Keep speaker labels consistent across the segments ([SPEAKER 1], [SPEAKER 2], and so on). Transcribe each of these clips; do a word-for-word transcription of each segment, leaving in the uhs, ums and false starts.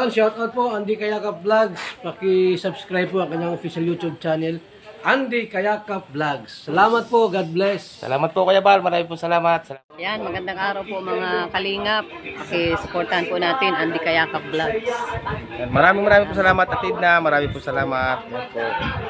[SPEAKER 1] Yun, shoutout po, Andy Kayakap Vlogs. Paki-subscribe po ang kanyang official YouTube channel, Andy Kayakap Vlogs. Salamat po, God bless.
[SPEAKER 2] Salamat po Kuya Bal, maraming po salamat. salamat.
[SPEAKER 3] Yan, magandang araw po mga kalingap. Paki-supportahan po natin Andy Kayakap Vlogs.
[SPEAKER 2] Yan, maraming maraming po salamat atid na, maraming po salamat. Yan po.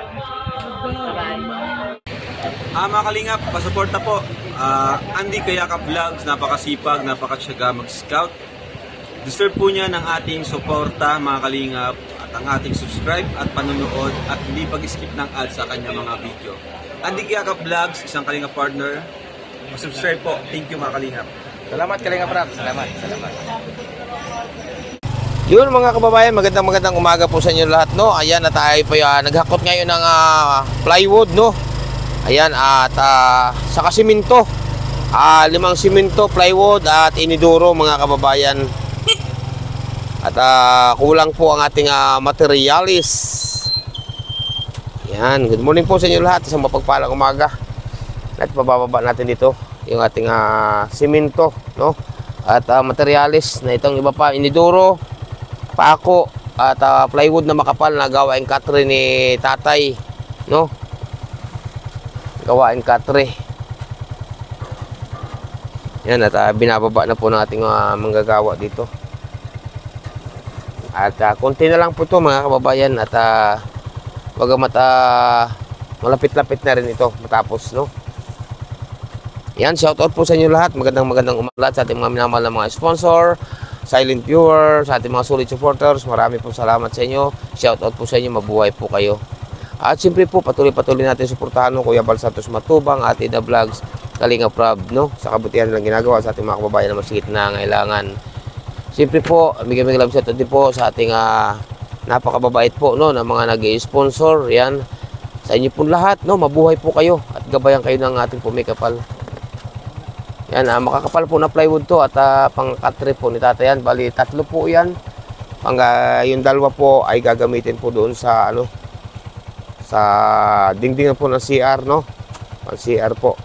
[SPEAKER 4] Ah, mga kalingap, pasuporta po. Uh, Andy Kayakap Vlogs, napakasipag, napakasyaga mag-scout. Deserve po niya ng ating suporta, mga kalingap, at ang ating subscribe at panonood at hindi pag-skip ng ads sa kanya mga video. Andy Kayakap Vlogs, isang kalingap partner. Subscribe po. Thank you mga kalingap.
[SPEAKER 2] Salamat Kalingap Rap. Salamat. Salamat. Yun mga kababayan, magandang magandang umaga po sa inyo lahat, no. Ayan, na tayo po uh, naghakot ngayon ng uh, plywood, no. Ayan, at uh, saka siminto. Uh, limang siminto, plywood at iniduro mga kababayan. At uh, kulang po ang ating uh, materialis. Yan, good morning po sa inyo lahat. Isang mapagpalang umaga. At pabababa natin dito yung ating uh, siminto, no? At uh, materialis na itong iba pa, iniduro, pako, at uh, plywood na makapal na gawain katre ni tatay, no? Gawain katre. Yan, at uh, binababa na po ng ating uh, manggagawa dito. At uh, konti na lang po ito mga kababayan. At uh, bagamat uh, malapit-lapit na rin ito matapos, no? Yan, shoutout po sa inyo lahat. Magandang magandang umaga sa ating mga minamahal na mga sponsor, silent viewer, sa ating mga solid supporters. Marami po salamat sa inyo. Shoutout po sa inyo. Mabuhay po kayo. At siyempre po, patuloy-patuloy natin suportahan ng Kuya Bal Santos Matubang, Ate Ida Vlogs, Kalingap Rab, no? Sa kabutihan lang ginagawa sa ating mga kababayan na masigit na ngailangan. Siyempre po, bigyan-bigyan lang sa din po sa ating uh, napakababait po, no, ng mga nag-i-sponsor. Yan, sa inyo po lahat, no, mabuhay po kayo at gabayan kayo ng ating pumikapal. Yan, uh, makakapal po na plywood to at uh, pang-katre po ni tatay yan. Bali, tatlo po yan. Pang, uh, yung dalawa po ay gagamitin po doon sa, ano, sa dingding po ng C R, no, pang C R po.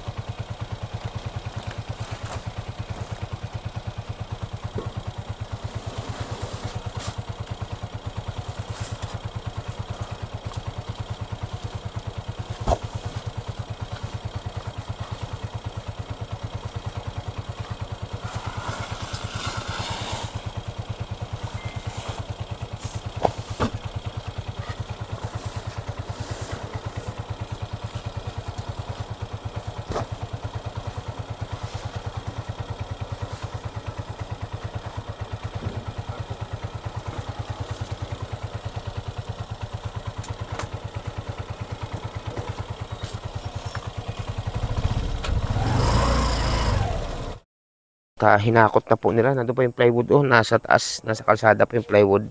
[SPEAKER 2] Uh, hinakot na po nila. Nandun pa yung plywood, oh, nasa taas, nasa kalsada pa yung plywood.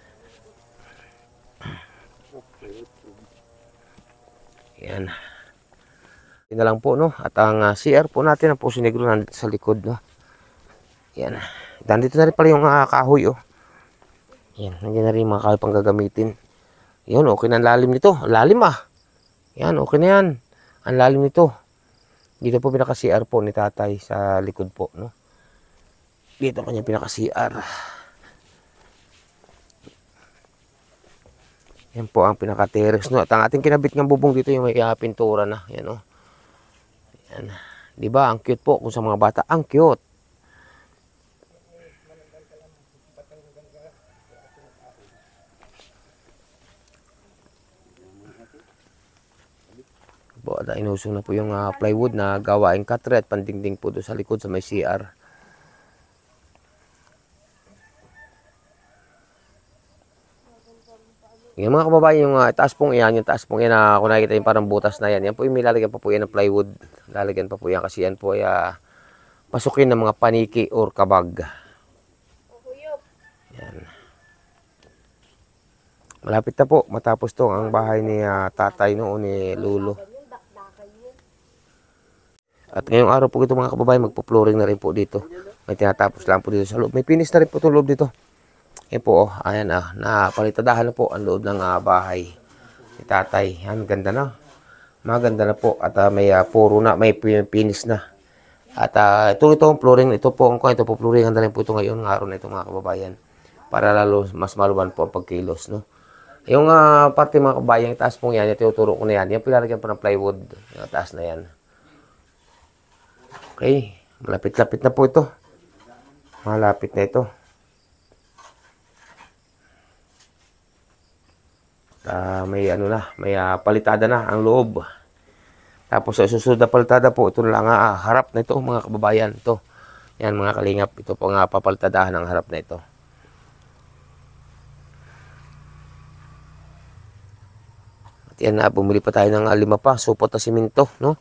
[SPEAKER 2] Yan. Yan na lang po, no. At ang uh, C R po natin, ang Puso Negro, nandito sa likod, no. Yan. Nandito na rin pala yung uh, kahoy, oh. Yan. Nandiyan na rin yung mga kahoy pang gagamitin. Yan, okay na ang lalim nito. Lalim, ah. Yan, okay na yan. Ang lalim nito. Dito po pinaka-C R po ni tatay sa likod po, no. Dito kanya pinaka-C R. Yan po ang pinaka-terrace, no. At ang ating kinabit ng bubong dito yung may uh, pintura na. Yan, oh. Yan. Diba? Ang cute po kung sa mga bata. Ang cute. Po, at inusong na po yung uh, plywood na gawain katre at pandingding po doon sa likod sa may C R. Yung mga kababayan, yung uh, taas pong yan, yung taas pong yan na uh, kung nakikita yung parang butas na yan, yan po yung may lalagyan pa po yan ng plywood. Lalagyan pa po yan kasi yan po ay uh, pasukin ng mga paniki or kabag. Yan. Malapit na po matapos to ang bahay ni uh, tatay no, ni Lulo. At ngayong araw po ito mga kababayan, magpo-flooring na rin po dito. May tinatapos lang po dito sa loob. May finish na rin po itong loob dito. Yan po, oh, ayan ah, napalitadahan na po ang loob ng uh, bahay ni tatay. Yan, ganda na. Maganda na po at uh, may uh, puro na, may finish na. At uh, ito, ito, flooring, ito po, ito po, flooring na rin po ito ngayon, ng araw na ito mga kababayan. para lalo mas maluman po ang pagkilos, no? Yung uh, parte mga kabayan, yung taas pong yan, yung tinuturo ko na yan, yung pilalagyan po ng plywood, yung taas na yan. Okay, malapit-lapit na po ito. Malapit na ito. Uh, may ano na, may uh, palitada na ang loob. Tapos sa susunod na palitada po, ito lang uh, harap na ito mga kababayan. Ito, yan mga kalingap, ito po nga papalitadahan ang harap na ito. Yan na, bumili pa tayo ng lima pa, supot na simento, no?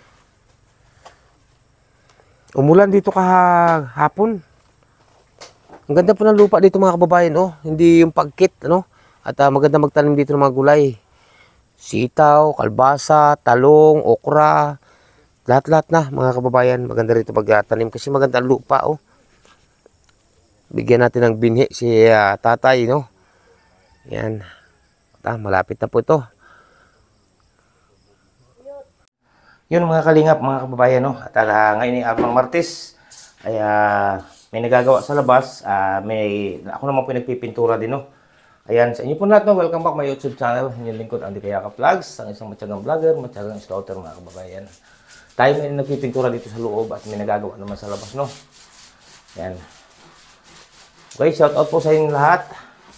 [SPEAKER 2] Umulan dito kahapon. Ang ganda po ng lupa dito mga kababayan, no? Hindi yung pagkit, no? At uh, maganda magtanim dito ng mga gulay. Sitaw, kalbasa, talong, okra, lahat-lahat na mga kababayan. Maganda rito pagtanim kasi maganda ang lupa, oh. Bigyan natin ng binhi si uh, tatay, no? Yan. At, uh, malapit na po ito. Yun mga kalingap, mga kababayan, no? At uh, ngayon ay araw ng Martes, ay uh, may nagagawa sa labas. Uh, may, ako naman po nagpipintura din, no? Ayan, sa inyo po lahat, no? Welcome back my YouTube channel. Inyong lingkod, Andy Kayakap Vlogs, ang isang matyagang vlogger, matyagang scouter, mga kababayan. Tayo may nagpipintura dito sa loob at may nagagawa naman sa labas, no? Ayan. Okay, shout out po sa inyong lahat.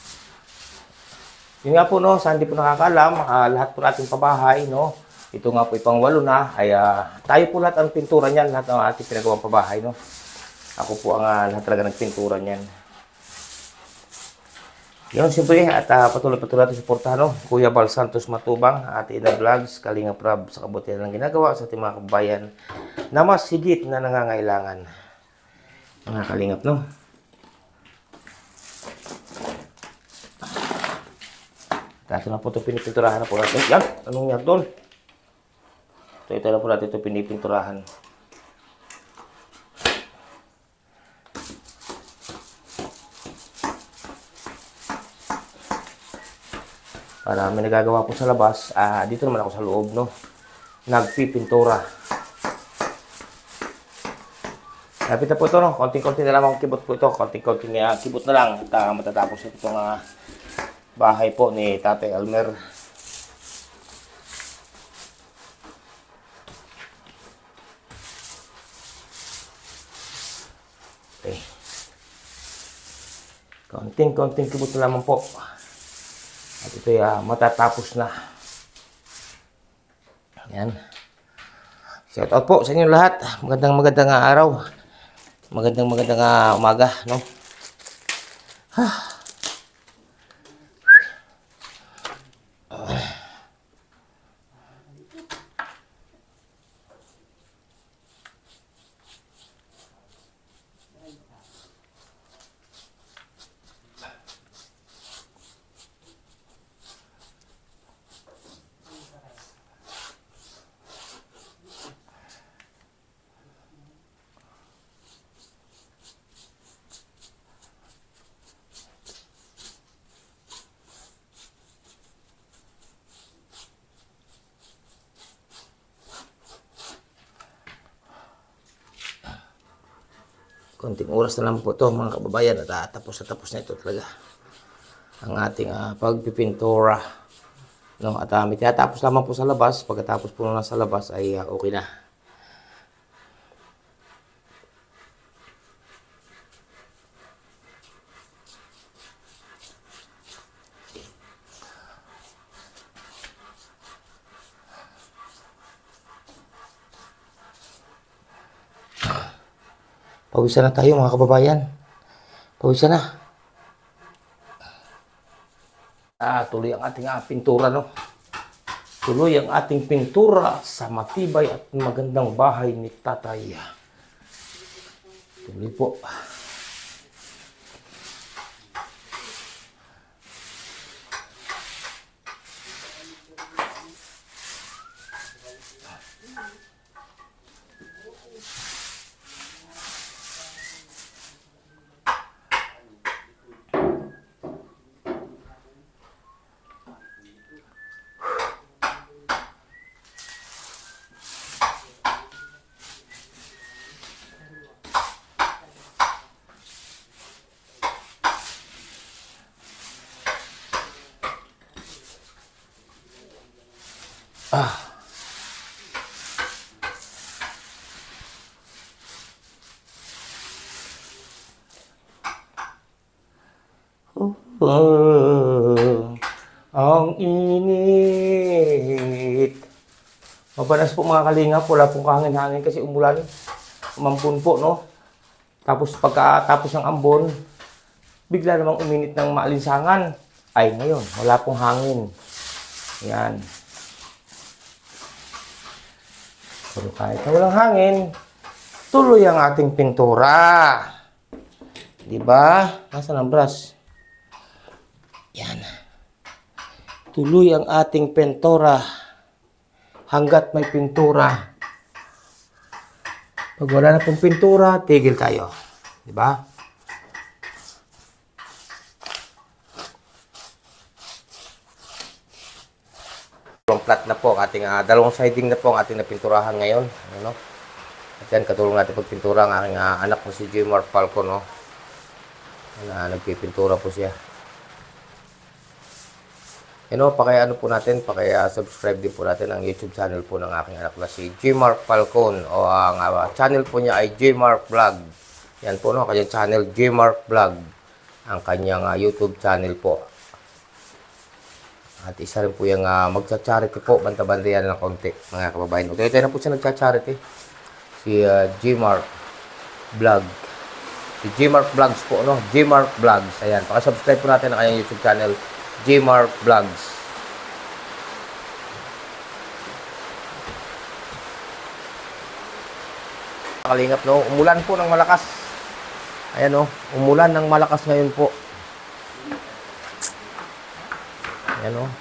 [SPEAKER 2] Yun nga po, no? Sa hindi po nakakalam, uh, lahat po natin pabahay, no? Ito nga po ipang walo na, ay uh, tayo po lahat ang pintura niyan, lahat ng ating pinagawang pabahay, no? Ako po ang uh, lahat talaga nagpintura niyan. Yun, siyempre, at uh, patuloy-patuloy natin suportahan, no? Kuya Bal Santos Matubang, Ate Ina Vlogs, Kalinga Prab, sa kabutihan ng ginagawa sa ating mga kababayan na mas higit na nangangailangan. Mga kalingap, no? Ito na po ito pinipinturahan na po natin. Yan, anong yan doon? So, ito na po natin ito pinipinturahan. Para may nagagawa po sa labas, ah, dito naman ako sa loob, no? Nagpipintura. Lapit na po ito, no? Konting-konting na lang ang kibot po ito. Konting-konting uh, kibot na lang. At uh, matatapos ito itong uh, bahay po ni Tatay Elmer. Okay. Konting-konting kibot na lamang po. At ito ay uh, matatapos na. Yan. Shout out po sa inyo lahat. Magandang magandang uh, araw. Magandang magandang uh, umaga, no? Ah. Konting oras na lang po ito mga kababayan at uh, tapos na tapos na ito talaga ang ating uh, pagpipintura, no? At uh, may tinatapos lamang po sa labas. Pagkatapos po na sa labas ay uh, okay na. Pawisan na tayo mga kababayan. Pawisan na. Ah, tuloy ang ating ah, pintura, no? Tuloy ang ating pintura sa matibay at magandang bahay ni Tatay. Tuloy po. Ah. Oh, ang init. Mabanas po mga kalingap, wala pong kahangin-hangin kasi umulan. Umampun po, no? Tapos pagkatapos ng ambon, bigla namang uminit ng maalinsangan. Ay, ngayon, wala pong hangin. Yan. Pero kahit na walang hangin, tuloy ang ating pintura. Diba? Nasaan ang brush? Yan. Tuloy ang ating pintura. Hanggat may pintura. Pag wala na pong pintura, tigil tayo. Diba? Dalawang flat na po, ating, uh, dalawang siding na po ang ating napinturahan ngayon. Ano? At yan, katulong natin pagpintura ang aking uh, anak mo si Jmar Falco, no? Na nagpipintura po siya. Ano, pakaya ano po natin, pakaya subscribe din po natin ang YouTube channel po ng aking anak na si Jmar Falcon, o ang uh, channel po niya ay Jmar Vlog. Yan po, no, kanyang channel Jmar Vlog, ang kanyang uh, YouTube channel po. At isa rin po yung uh, magcha-charity po, banta-bandayan ng konti, mga kababayan. Okay, tayo na po siya nagcha-charity, si uh, Jmar Vlog. Si Jmar Vlogs po, no? Jmar Vlogs. Ayan, paka-subscribe po natin ang kanyang YouTube channel, Jmar Vlogs. Kalingap, no? Umulan po ng malakas. Ayan, no? Umulan ng malakas ngayon po. Ayan, no?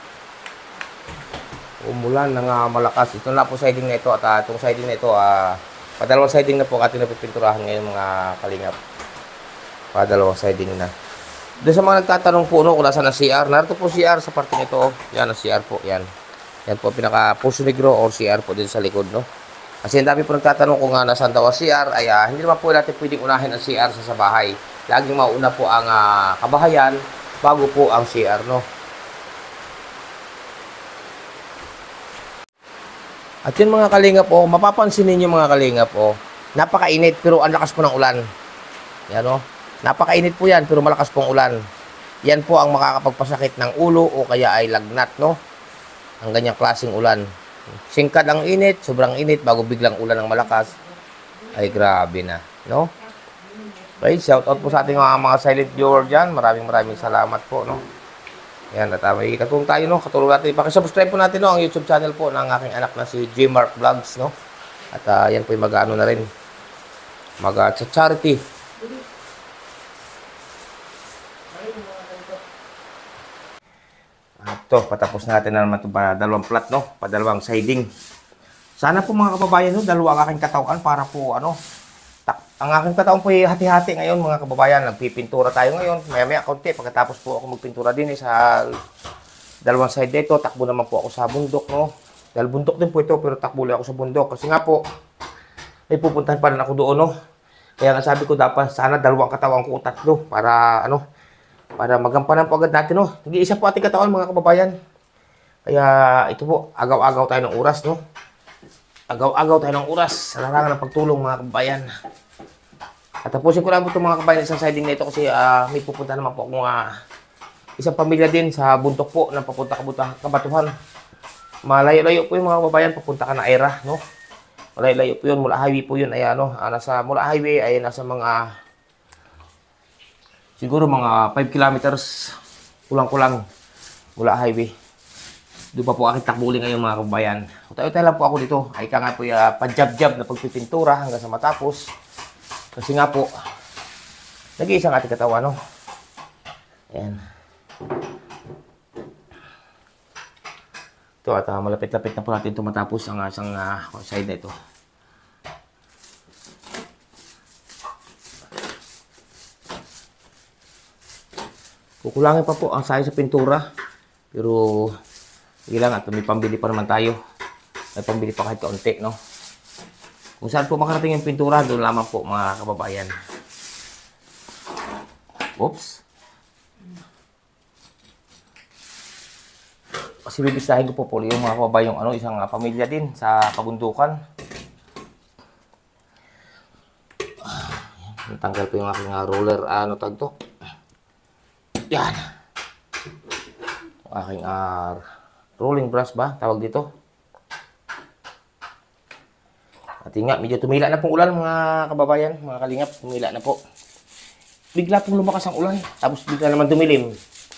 [SPEAKER 2] Umulan ng uh, malakas. Ito na po siding na ito. At uh, itong siding na ito, uh, padalawang siding na po ating napipinturahan ngayon, mga kalingap. Padalawang siding na. Doon sa mga nagtatanong po, no, kung nasa na C R, narito po C R sa parte nito, oh. Yan, ang C R po, yan. Yan po, pinaka Puso Negro or C R po dito sa likod, no. Kasi ang dami po nagtatanong kung uh, nasaan daw ang C R, ay uh, hindi naman po natin pwedeng unahin ang C R sa, sa bahay. Laging mauna po ang uh, kabahayan bago po ang C R, no. At yun mga kalingap, oh, mapapansin ninyo mga kalingap, oh, napakainit pero ang lakas po ng ulan. Yan, oh. Napakainit po yan, pero malakas pong ulan. Yan po ang makakapagpasakit ng ulo o kaya ay lagnat, no? Ang ganyang klaseng ulan. Singkad ang init, sobrang init, bago biglang ulan ng malakas. Ay, grabe na, no? Okay, shout out po sa ating mga, mga silent viewer dyan. Maraming maraming salamat po, no? Yan, at uh, may katulong tayo, no? Katulong natin. Pakisubscribe po natin, no? Ang YouTube channel po ng aking anak na si Jmar Vlogs, no? At uh, yan po yung mag-ano na rin. Mag-charity. Ito, patapos natin na naman ito pa dalawang plat, no? Padalawang siding. Sana po mga kababayan, no? Dalawa ang aking katawan para po, ano, tak ang aking katawan po ay hati-hati ngayon, mga kababayan. Nagpipintura tayo ngayon. Maya-maya konti. Pagkatapos po ako magpintura din eh, sa dalawang side dito. Takbo naman po ako sa bundok, no? Dahil bundok din po ito, pero takbo lang ako sa bundok. Kasi nga po, may pupuntahan pa rin ako doon, no? Kaya nga sabi ko, dapat sana dalawang katawan ko o tatlo para, ano, para magampanan po agad natin, no? Hindi isa po ating katawan, mga kababayan. Kaya ito po, agaw-agaw tayo ng oras, no? Agaw-agaw tayo ng oras sa larangan ng pagtulong, mga kababayan. At tapusin ko lang po itong mga kababayan isang siding na ito kasi uh, may pupunta naman po akong uh, isang pamilya din sa buntok po na papunta Kabatuhan. Malayo-layo po yung mga kababayan, papunta ka na Aira, no? Malayo-layo po yun, mula highway po yun, ay ano, uh, nasa, mula highway ay nasa mga siguro mga five kilometers, kulang-kulang, mula highway. Doon pa po aking takbuli ngayon, mga kababayan. Utay-utay lang po ako dito. Ay ka nga po uh, pa-jab-jab na pagpipintura hanggang sa matapos. Kasi nga po, nag-iisang ating katawan, no? Ayan. Ito, at uh, malapit-lapit na po natin ito matapos ang isang uh, side na ito. Kukulangin pa po ang size sa pintura. Pero, sige lang at may pambili pa naman tayo. May pambili pa kahit kaunti, no? Kung saan po makarating yung pintura, doon lamang po, mga kababayan. Oops. Kasi bibisahin ko po po yung mga kababayan, yung ano, isang uh, pamilya din sa kabundukan. Tanggal po yung aking uh, roller, uh, ano tag to? Yan. Yung aking uh, rolling brush ba, tawag dito. At nga, medyo tumila na pong ulan mga kababayan, mga kalingap, tumila na po. Bigla pong lumakas ang ulan, tapos bigla naman dumilim.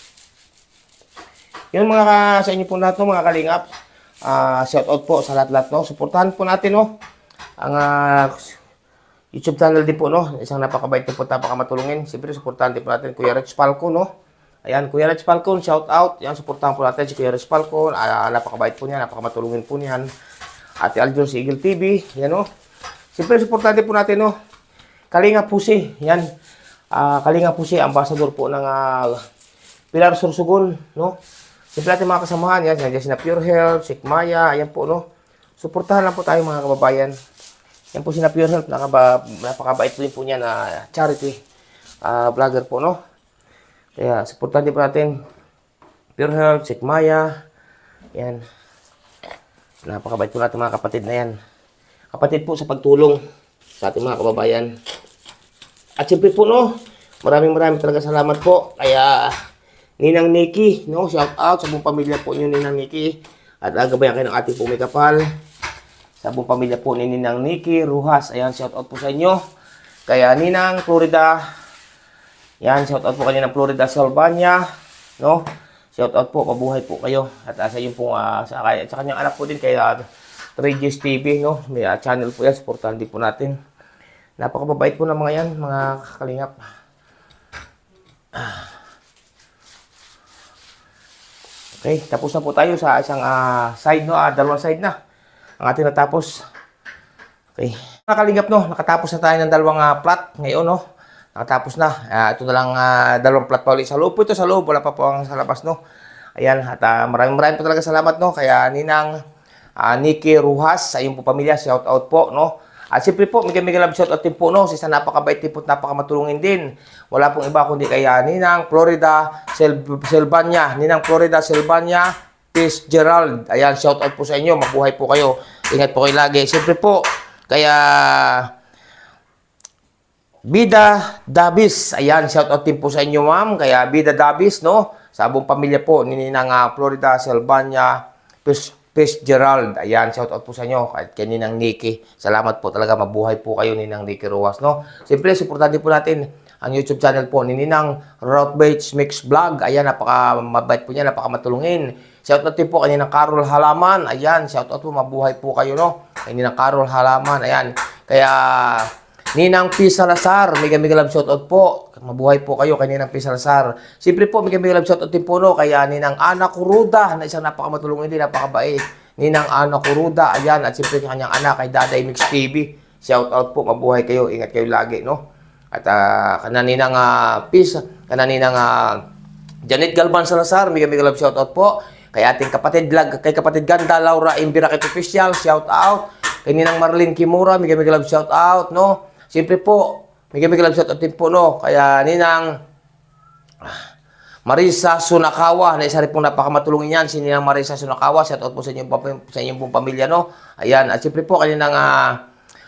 [SPEAKER 2] Yun mga ka, sa inyo po lahat no, mga kalingap. Uh, shout out po sa lahat-lahat no. Suportahan po natin no. Ang uh, YouTube channel din po no. Isang napakabait po, napakamatulungin. Siyempre suportahan din po natin Kuya Rich Falcon no. Ayan, Kuya Rich Falcon, shout out. Yan, suportahan po natin si Kuya Rich Falcon. Uh, napakabait po niya, napakamatulungin po niyan. Ate Aljur si Eagle T V. Yan no. Siyempre suportahan din po natin no. Kalinga Pusi. Yan. Uh, Kalinga Pusi, ambassador po ng uh, Pilar Sursugon no. Siyempre natin mga kasamahan yan, nandiyan sina Pure Health, Sikmaya, ayan po no. Suportahan lang po tayo mga kababayan. Yan po sina Pure Health, nakaba, napakabait po din po niya na charity uh, vlogger po no. Kaya suportahan din po natin Pure Health, Sikmaya, yan. Napakabait po natin mga kapatid na yan. Kapatid po sa pagtulong sa ating mga kababayan. At siyempre po no, maraming maraming talaga salamat po. Kaya Ninang Nikki, no? Shout out sa buong pamilya po niyo Ninang Nikki. At agabayan kayo ng ating pong may kapal. Sa buong pamilya po ni Ninang Nikki, Ruhas. Ayan, shout out po sa inyo. Kaya Ninang Florida. Yan, shout out po kanina ng Florida, Salvania. No? Shout out po, mabuhay po kayo. At uh, sa inyo pong, uh, sa, sa kanyang anak po din, kaya three G's T V, no? May uh, channel po yan, supportahan din po natin. Napakababait po ng mga yan, mga kalingap. Okay, tapos na po tayo sa isang uh, side, no? Uh, dalawang side na ang ating natapos. Okay. Mga kalingap, no? Nakatapos na tayo ng dalawang uh, plot ngayon, no? Nakatapos na. Uh, ito na lang uh, dalawang plot pa ulit. Sa loob po ito, sa loob. Wala pa po ang sa labas, no? Ayan, at uh, maraming maraming po talaga salamat, no? Kaya Ninang uh, Nikki Ruhas, sa iyong po pamilya, shout out po, no? At siyempre po, may kami love shout out din po, no? Sa isang napakabait din po at napakamatulungin din. Wala pong iba kundi kaya Ninang Florida Sil Silvania. Ninang Florida Silvania Fitzgerald. Ayan, shout out po sa inyo. Mabuhay po kayo. Ingat po kayo lagi. Siyempre po, kaya Bida Davis. Ayan, shout out din po sa inyo, ma'am. Kaya Bida Davis, no? Sa buong pamilya po ni Ninang uh, Florida Silvania Fitzgerald. Ayan, shout out po sa inyo. Kahit kay Ninang Nikki. Salamat po talaga. Mabuhay po kayo, Ninang Nikki Ruhas, no? Siyempre, supportan din po natin ang YouTube channel po ni Ninang Routbaits Mix Vlog. Ayan, napaka mabait po niya, napaka matulungin. Shout out din po kay Ninang Carol Halaman. Ayan, shout out po, mabuhay po kayo, no? Kay Ninang Carol Halaman. Ayan, kaya Ninang P. Salazar, mega mega love shout out po. Mabuhay po kayo kay Ninang P. Salazar. Siyempre po, mega mega love shout out din po, no? Kaya Ninang Ana Kuruda, na isang napaka matulungin din, napakabait. Ninang Ana Kuruda, ayan, at siyempre kanyang anak kay Daday Mix T V. Shout out po, mabuhay kayo, ingat kayo lagi, no? At uh, kananinang uh, peace, kananinang uh, Janet Galvan Salazar, mega mega love shout out po. Kay ating kapatid vlog, kay kapatid Ganda Laura Imbirakit Official, shout out. Kay Ninang Marlene Kimura, mega mega love shout out, no? Siyempre po, mega mega love shout out din po, no? Kaya Ninang Marisa Sunakawa, na isa rin pong napakamatulungin yan, si Ninang Marisa Sunakawa, shout out po sa inyong, sa inyong pong pamilya, no? Ayan, at siyempre po, kaninang uh,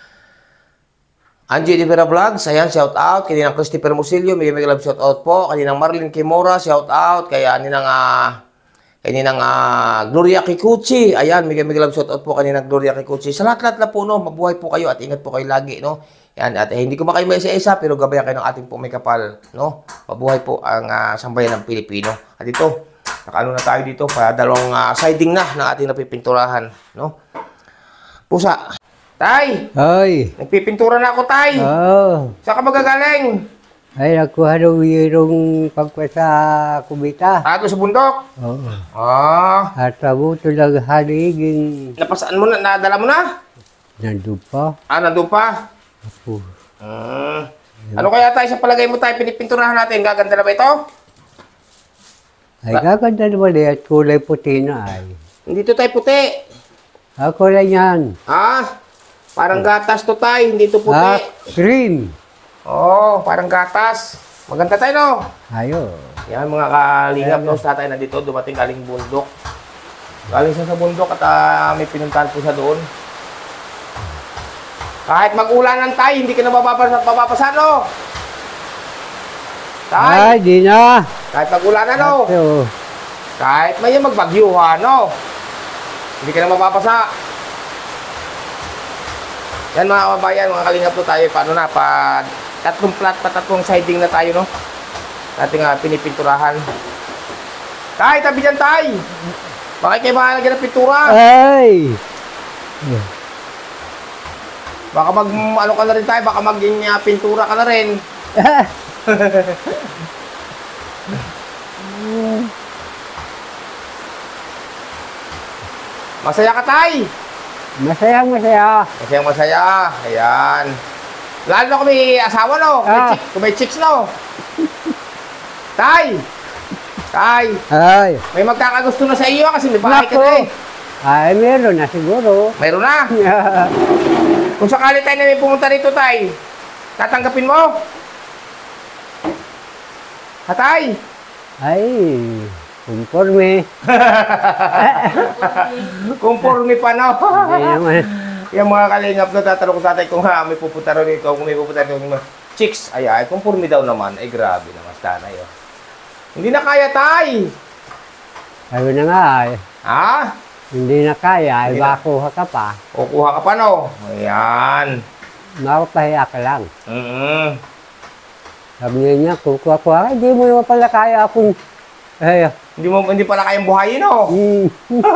[SPEAKER 2] Angie Divera Vlogs, ayan, shout out. Kaya Ninang Christopher Musilio, mega mega love shout out po. Kaya Ninang Marlene Kimura, shout out. Kaya Ninang, uh, kaya Ninang uh, Gloria Kikuchi, ayan, mega mega love shout out po. Kaya Ninang Gloria Kikuchi. Sa lahat-lahat na po, no, mabuhay po kayo at ingat po kayo lagi, no. Yan, at eh, hindi ko makayo may isa-isa, pero gabayan kayo ng ating po may kapal, no. Mabuhay po ang uh, sambayan ng Pilipino. At ito, nakaano na tayo dito, para dalawang uh, siding na ng ating napipinturahan, no. Pusa. Tay!
[SPEAKER 5] Ay,
[SPEAKER 2] Nagpipintura na ako, Tay!
[SPEAKER 5] oh,
[SPEAKER 2] Saan ka magagaling?
[SPEAKER 5] ay nakuha daw yung pagka sa kubita.
[SPEAKER 2] Ato sa bundok?
[SPEAKER 5] Oo.
[SPEAKER 2] Ah,
[SPEAKER 5] At abuto lang haliging
[SPEAKER 2] napasaan mo na? Nadala mo na?
[SPEAKER 5] nandun pa.
[SPEAKER 2] Ah, nandun pa?
[SPEAKER 5] Ako.
[SPEAKER 2] Hmm. Ano kaya tayo sa palagay mo tayo pinipinturahan natin? Gaganda na ba ito?
[SPEAKER 5] Ay, gaganda naman eh, at kulay puti na ay.
[SPEAKER 2] Hindi to tayo puti.
[SPEAKER 5] Ako lang yan.
[SPEAKER 2] Ah, parang gatas to tayo, hindi to puti.
[SPEAKER 5] Ah, cream.
[SPEAKER 2] Oo, oh, parang gatas. Maganda tayo, no?
[SPEAKER 5] Ayo.
[SPEAKER 2] Yan, mga kalingap, no? Sa tayo nandito, dumating galing bundok. Galing siya sa bundok at ah, may pinuntahan po siya doon. Kahit mag-ulanan tayo, hindi ka na mapapasa, mapapasa, no? Tay,
[SPEAKER 5] Ay, di na.
[SPEAKER 2] kahit mag-ulanan, no?
[SPEAKER 5] Ito.
[SPEAKER 2] Kahit may magbagyuhan, no? Hindi ka na mapapasa. Yan mga kababayan, mga kalingap po tayo. Paano na? Pa, tatlong plat, pa tatlong siding na tayo, no? Ating uh, pinipinturahan. Tay, tabi dyan, tay! Bakit kayo mahalagyan ng pintura?
[SPEAKER 5] Ay!
[SPEAKER 2] Baka mag, ano ka na rin tayo, baka maging uh, pintura ka na rin. Masaya ka, tay!
[SPEAKER 5] Masaya, masaya.
[SPEAKER 2] Masayang masaya. Ayan. Lalo na kung may asawa, no? Kung may,
[SPEAKER 5] Ah.
[SPEAKER 2] chick, kung may chicks, no? Tay! Tay!
[SPEAKER 5] Ay!
[SPEAKER 2] May magkakagusto na sa iyo kasi may bahay ka
[SPEAKER 5] Nako.
[SPEAKER 2] na eh.
[SPEAKER 5] Ay, meron na siguro.
[SPEAKER 2] Mayroon na. Kung sakali tayo na may pumunta rito, tay, tatanggapin mo? Ha, tay?
[SPEAKER 5] Ay, conforme.
[SPEAKER 2] Conforme pa, no?
[SPEAKER 5] Hindi naman.
[SPEAKER 2] Yung mga kalingap na tatanong ko sa tatay kung ha, may pupunta rin dito, kung may pupunta rin dito, chicks, ay ay, conforme daw naman. Ay, grabe naman, tanay, oh. Hindi na kaya, tay!
[SPEAKER 5] Sabi na nga, ay,
[SPEAKER 2] Ha?
[SPEAKER 5] hindi na kaya, ay
[SPEAKER 2] Hindi na.
[SPEAKER 5] makuha ka pa.
[SPEAKER 2] Kukuha ka pa, no? Ayan.
[SPEAKER 5] Mapapahiya ka lang.
[SPEAKER 2] Mm-hmm.
[SPEAKER 5] Sabi niya, kukuha-kuha, ay, hindi mo naman pala kaya akong, ay,
[SPEAKER 2] Hindi mo hindi pala kayang buhayin, no?
[SPEAKER 5] mm,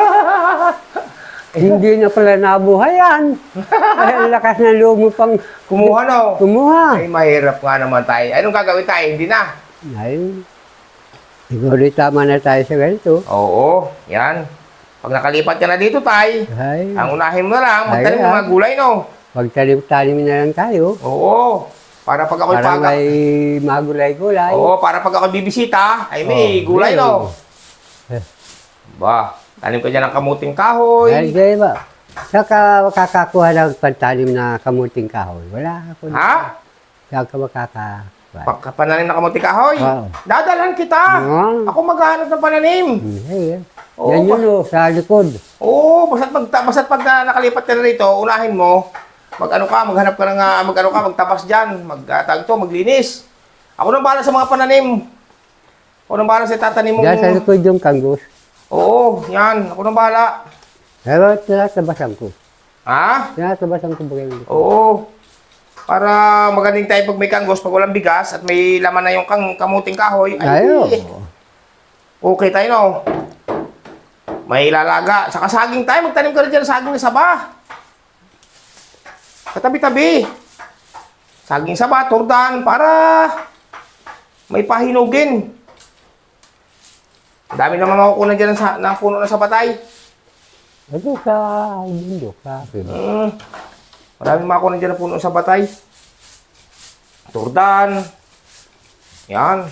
[SPEAKER 5] hindi na pala nabuhayan. Ay, ang lakas na loob mo pang
[SPEAKER 2] Kumuha, no?
[SPEAKER 5] kumuha.
[SPEAKER 2] Ay, mahirap nga naman tayo. Anong gagawin tayo? Hindi na.
[SPEAKER 5] Ay, siguro tama na tayo sa ganito.
[SPEAKER 2] Oo, yan. Pag nakalipat ka na dito, tay,
[SPEAKER 5] Ay,
[SPEAKER 2] ang unahin mo na lang, magtanim ng
[SPEAKER 5] Ayan.
[SPEAKER 2] mga gulay, no?
[SPEAKER 5] pagtanim-tanim na lang tayo.
[SPEAKER 2] Oo. Para pag ako'y
[SPEAKER 5] Para
[SPEAKER 2] pag...
[SPEAKER 5] may magulay-gulay.
[SPEAKER 2] Oo, para pag ako'y bibisita, ay may
[SPEAKER 5] Oh,
[SPEAKER 2] gulay, no?
[SPEAKER 5] Eh.
[SPEAKER 2] Ba, tanim ka dyan ng kamuting kahoy.
[SPEAKER 5] Ay, di ba? Saka makakakuha ng pantanim na kamuting kahoy. Wala ako.
[SPEAKER 2] Ha?
[SPEAKER 5] Saka makaka...
[SPEAKER 2] Pagkapananim ng kamuting kahoy?
[SPEAKER 5] Oo.
[SPEAKER 2] Dadalhan kita.
[SPEAKER 5] Oo.
[SPEAKER 2] Ako maghanap ng pananim.
[SPEAKER 5] Hey,
[SPEAKER 2] Oo,
[SPEAKER 5] yan yun o, sa likod.
[SPEAKER 2] Oo, basta't, pag, basta't pag uh, nakalipat ka na rito, unahin mo, mag-ano ka, maghanap ka ng, uh, mag-ano ka, magtabas dyan, mag-tag to, maglinis. Ako nang bahala sa mga pananim. Ako nang bahala sa tatanim mo.
[SPEAKER 5] Diyan sa likod yung kangus.
[SPEAKER 2] Oo, yan. Ako nang bahala.
[SPEAKER 5] Pero tinatabasan ko.
[SPEAKER 2] Ha?
[SPEAKER 5] Tinatabasan ko ba yung likod?
[SPEAKER 2] Oo. Para magaling tayo pag may kanggos, pag walang bigas, at may laman na yung kang, kamuting kahoy. Ay,
[SPEAKER 5] Ayo.
[SPEAKER 2] okay tayo, no? May lalaga. Saka saging tayo. Magtanim ka rin dyan ng saging na saba. Katabi-tabi. Saging saba, turdan, para may pahinugin. Ang dami naman makukunan dyan ng, sa- ng puno ng sabatay.
[SPEAKER 5] Ito sa mundo, sa akin.
[SPEAKER 2] Mm. Maraming makukunan dyan ng puno ng sabatay. Turdan. Yan.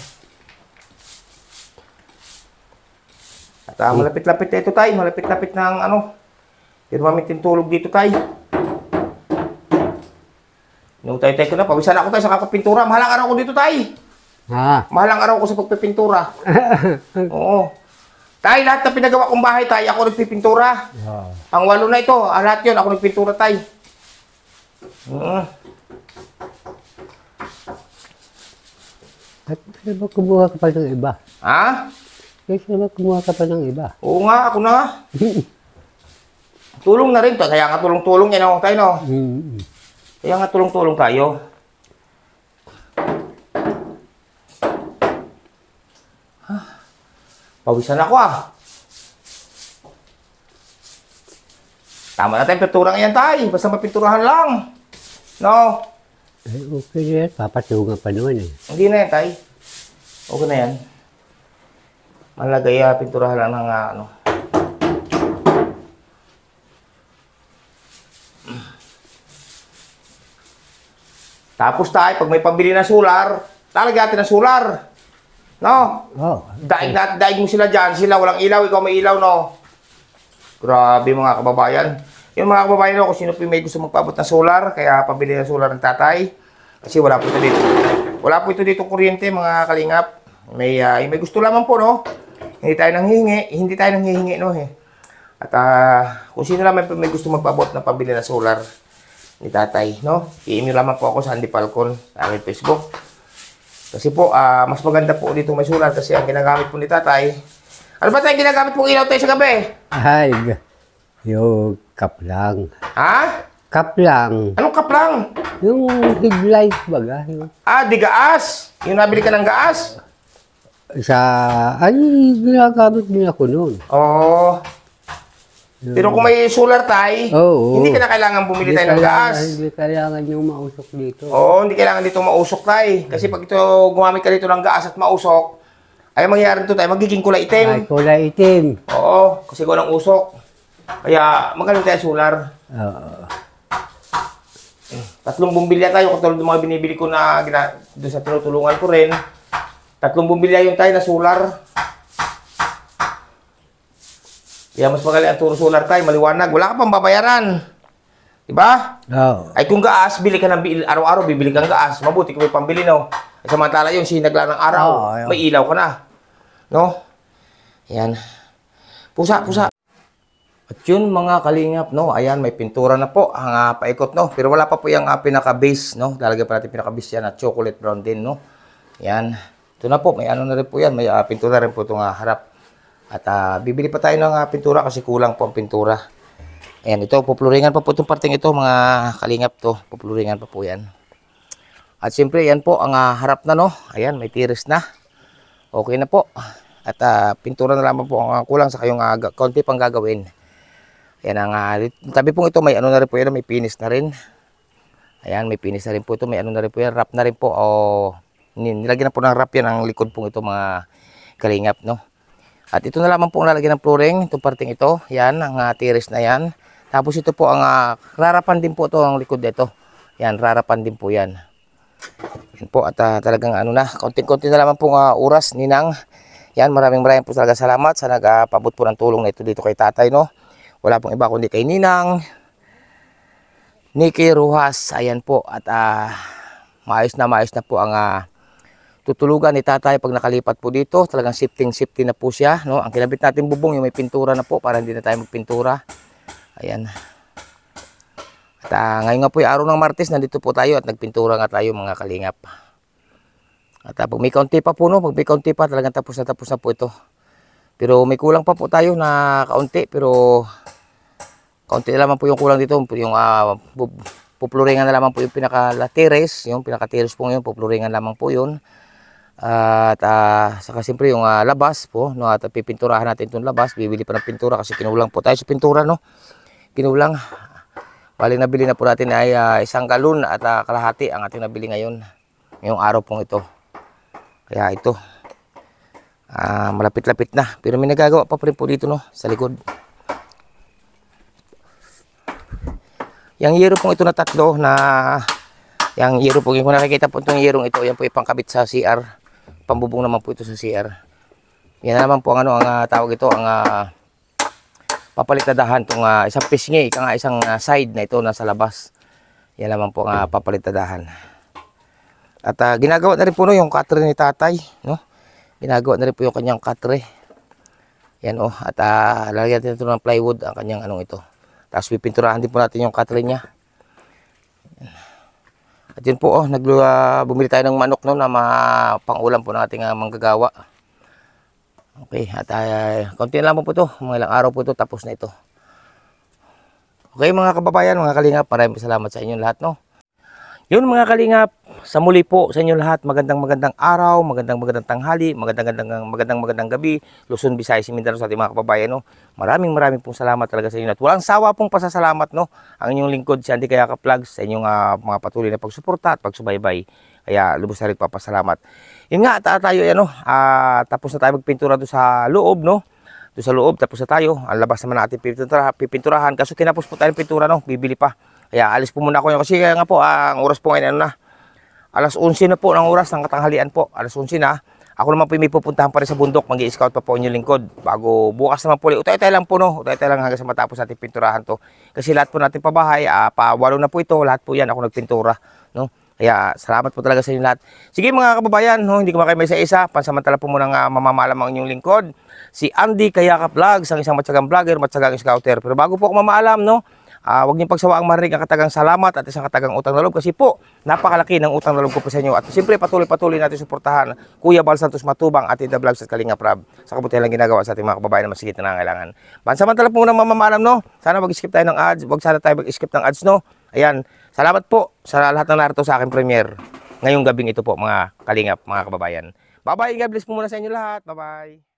[SPEAKER 2] At ah, malapit-lapit na ito, tay. Malapit-lapit na ang ano. Pirmamitin tulog dito, tay. Nung tayo-tayo ko na, pawisan ako, tay, sa kakapintura. Mahalang araw ko dito, tay.
[SPEAKER 5] Ha?
[SPEAKER 2] Mahalang araw ko sa pagpipintura. Oo. Tay, lahat na pinagawa kong bahay, tay, ako nagpipintura.
[SPEAKER 5] Oo.
[SPEAKER 2] Ang walo na ito, ah, lahat yun, ako nagpintura, tay. Mm.
[SPEAKER 5] At kasi ba kumuha ka pa ng iba?
[SPEAKER 2] Ha?
[SPEAKER 5] Kasi ba kumuha ka pa ng iba?
[SPEAKER 2] Oo nga, ako na. Tulong na rin to. Kaya nga tulong-tulong yan ako tayo, no?
[SPEAKER 5] Mm.
[SPEAKER 2] Kaya nga tulong-tulong tayo. Huh? Pawisan ako, ah. Tama na tayong pinturang yan, tay. Basta mapinturahan lang. No?
[SPEAKER 5] Ay, okay na yan. Papatungan pa naman eh.
[SPEAKER 2] Hindi na yan, tay. Okay na yan. Malagay, ah, pinturahan lang ng, ah, ano. Tapos tayo, pag may pambili na solar, talaga natin ng solar. No?
[SPEAKER 5] Oh.
[SPEAKER 2] Daig na, daig mo sila dyan. Sila walang ilaw, ikaw may ilaw, no? Grabe mga kababayan. Yung mga kababayan, no, kung sino po may gusto magpaabot ng solar, kaya pabili ng solar ng tatay. Kasi wala po ito dito. Wala po ito dito kuryente, mga kalingap. May, uh, may gusto lamang po, no? Hindi tayo nanghihingi. Hindi tayo nanghihingi, no? Eh. At ah, kung sino naman po may gusto magpaabot na pabili na solar ni tatay, no? I-email lamang po ako sa Andy Falcon sa aking Facebook. Kasi po, ah, mas maganda po dito may solar kasi ang ginagamit po ni tatay. Ano ba tayo ginagamit pong ilaw tayo sa gabi?
[SPEAKER 5] Ay, yung kaplang.
[SPEAKER 2] Ha?
[SPEAKER 5] Kaplang.
[SPEAKER 2] Anong kaplang?
[SPEAKER 5] Yung headlight baga. Yung
[SPEAKER 2] Ah, di gaas. Yung nabili ka ng gaas.
[SPEAKER 5] sa, ay, ginagamit din ako noon.
[SPEAKER 2] Oo. Pero kung may solar tayo,
[SPEAKER 5] Oo.
[SPEAKER 2] hindi ka na kailangan bumili tayo ng gas.
[SPEAKER 5] Hindi kailangan yung mausok dito.
[SPEAKER 2] Oo, hindi kailangan dito mausok tayo. Kasi pag ito gumamit ka dito ng gas at mausok, ay mangyayari dito tayo, magiging kulay
[SPEAKER 5] Ay,
[SPEAKER 2] itim.
[SPEAKER 5] kulay itim.
[SPEAKER 2] Oo, kasi ko ng usok. Kaya magaling tayo solar.
[SPEAKER 5] Oo.
[SPEAKER 2] Tatlong bumbilya tayo, katulad ng mga binibili ko na gina, doon sa tinutulungan ko rin. Tatlong bumbilya yung tayo na solar. Kaya mas magaling ang turo solar tayo, maliwanag. Wala ka pang babayaran. Diba?
[SPEAKER 5] Oo.
[SPEAKER 2] Ay kung gaas, bili ka ng bil- araw-araw, bibili kang gaas. Mabuti kung may pambili, no? Ay samantala yung sinagla ng araw,
[SPEAKER 5] Oo, ayun.
[SPEAKER 2] may ilaw ka na. No? Yan. Pusa, pusa. At yun mga kalingap, no? Ayan, may pintura na po ang uh, paikot, no? Pero wala pa po yung uh, pinaka-base, no? Lalagyan pa natin pinaka-base yan at chocolate brown din, no? Yan. Ito na po, may ano na rin po yan. May uh, pintura rin po itong uh, harap. At uh, bibili pa tayo ng uh, pintura kasi kulang po ang pintura. Ayan, ito, pupluringan pa po itong parting ito, mga kalingap to. Pupluringan pa po yan. At siyempre, yan po ang uh, harap na, no? Ayan, may tiris na. Okay na po. At uh, pintura na lamang po ang uh, kulang sa kayong uh, konti pang gagawin. Ayan ang uh, tabi pong ito, may ano na rin po yan, may finish na rin. Ayan, may finish na rin po ito, may ano na rin po yan, wrap na rin po. O, nilagyan na po ng wrap yan ang likod pong ito mga kalingap, no? At ito na lamang po ang lalagyan ng flooring, itong parting ito. Yan, ang uh, tiris na yan. Tapos ito po ang uh, rarapan din po ito ang likod dito. Yan, rarapan din po yan. Yan po at uh, talagang ano na, konting-konti na lamang pong uh, oras, ninang. Yan, maraming maraming po talaga salamat sa nag-pabot po ng tulong na ito dito kay tatay, no? Wala pong iba kundi kay Ninang Nikki Ruhas. Ayan po. At uh, maayos na maayos na po ang uh, tutulugan ni tatay pag nakalipat po dito. Talagang shifting shifting na po siya, no? Ang kinabit natin bubong yung may pintura na po para hindi na tayo magpintura. Ayan. At uh, ngayon nga po yung araw ng Martes, nandito po tayo at nagpintura nga tayo mga kalingap. At uh, pag may kaunti pa po, no? Pag may kaunti pa, talagang tapos na tapos na po ito. Pero may kulang pa po tayo na kaunti, pero kaunti na lamang po yung kulang dito. Yung uh, pupluringan na lamang po yung pinaka-tires, yung pinaka-tires po yun, pupluringan lamang po yun. Uh, at uh, saka siyempre yung uh, labas po, no? At pipinturahan natin itong labas, bibili pa ng pintura kasi kinulang po tayo sa pintura, no? Kinulang. Bali nabili na po natin ay uh, isang galon at uh, kalahati ang ating nabili ngayon. Ngayong araw pong ito. Kaya ito. Uh, malapit-lapit na. Pero may nagagawa pa rin po dito, no? Sa likod. Yang yero pong ito na tatlo na yang yero po. Kung nakikita po itong yerong ito, yan po ipangkabit sa C R. Pambubong naman po ito sa C R. Yan naman po ang ano, ang uh, tawag ito, ang uh, papalit na dahan itong uh, isang pisngi, ika nga isang uh, side na ito nasa labas. Yan naman po ang uh, papalit na dahan. At uh, ginagawa na rin po no, yung katre ni tatay, no? Ginagawa na rin po yung kanyang katre. Yan oh, at uh, lalagyan natin ito ng plywood ang kanyang anong ito. Tapos pipinturahan din po natin yung katre niya. At yun po oh, nag, uh, bumili tayo ng manok no, na pang-ulam po nating uh, manggagawa. Okay, at uh, konti na lang po ito, mga ilang araw po ito, tapos na ito. Okay mga kababayan, mga kalingap, maraming salamat sa inyo lahat, no? Yun mga kalingap, sa muli po sa inyo lahat, magandang magandang araw, magandang magandang tanghali, magandang magandang magandang magandang gabi, Luzon, Visayas, Mindanao sa ating mga kababayan, no? Maraming maraming pong salamat talaga sa inyo at walang sawa pong pasasalamat, no? Ang inyong lingkod si Andy Kayakap Vlogs sa inyong uh, mga patuloy na pagsuporta at pagsubaybay. Kaya lubos na rin papasalamat. Yun nga, tayo yan, no? Uh, tapos na tayo magpintura doon sa loob, no? Doon sa loob, tapos na tayo. Ang labas naman natin pipinturahan, pipinturahan. Kaso tinapos po tayo ng pintura, no? Bibili pa. Kaya alis po muna ako yun. Kasi kaya nga po, uh, ang oras po ngayon, ano na? alas onse na po ng oras ng katanghalian po. alas onse na. Ako naman po may pupuntahan pa rin sa bundok. Mag-i-scout pa po inyong lingkod. Bago bukas naman po. Utay-utay lang po, no? Utay-utay lang hanggang sa matapos natin pinturahan to. Kasi lahat po natin pabahay, uh, pa walo na po ito. Lahat po yan ako nagpintura, no? Kaya salamat po talaga sa inyo lahat. Sige mga kababayan, no, hindi ko makay may isa-isa. Pansamantala po muna nga mamamalam ang inyong lingkod. Si Andy Kayakap Vlogs, ang isang matyagang vlogger, matyagang scouter. Pero bago po ako mamaalam, no, uh, huwag niyong pagsawaang marinig ang katagang salamat at isang katagang utang na loob. Kasi po, napakalaki ng utang na loob ko po sa inyo. At siyempre patuloy-patuloy natin suportahan Kuya Bal Santos Matubang at Ida Vlogs at Kalinga Prab sa kabutihan lang ginagawa sa ating mga kababayan na masigit na nangangailangan. Pansamantala po muna mamamalam, no. Sana mag-skip tayo ng ads. Huwag sana tayo mag-skip ng ads, no. Ayan, salamat po sa lahat ng narito sa aking premiere ngayong gabing ito po mga kalingap, mga kababayan. Bye-bye, God bless po muna sa inyo lahat. Bye-bye.